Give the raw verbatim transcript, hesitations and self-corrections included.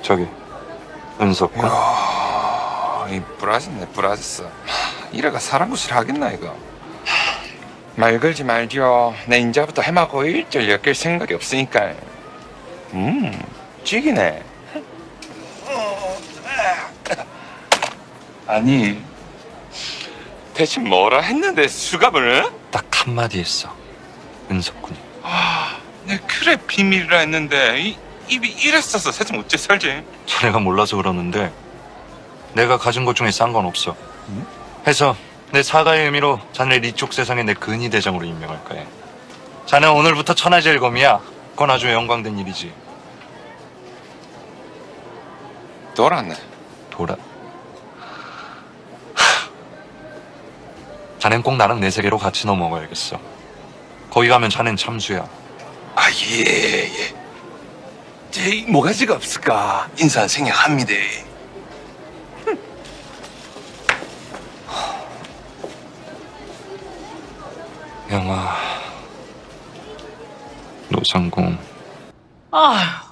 저기 은섭 군. 이 브라졌네 브라졌어. 이래가 사람 구실 하겠나 이거. 말 걸지 말죠. 내 인자부터 해마고 일절 엮일 생각이 없으니까. 음 찌기네. 아니 대체 뭐라 했는데 수갑을? 딱 한마디 했어. 은섭 군이. 아, 내 그래 비밀이라 했는데 이, 입이 이랬어서 세상 어째 살지? 자네가 몰라서 그러는데 내가 가진 것 중에 싼 건 없어. 응? 해서 내 사과의 의미로 자네를 이쪽 세상에 내 근위 대장으로 임명할 거야. 자네 오늘부터 천하제일검이야. 그건 아주 영광된 일이지. 돌았네. 돌아. 자넨 꼭 나랑 내 세계로 같이 넘어가야겠어. 거기 가면 자넨 참수야. 아, 예, 예. 제 뭐가지가 없을까? 인사한 생략합니다. 영아, 노상공. 아휴.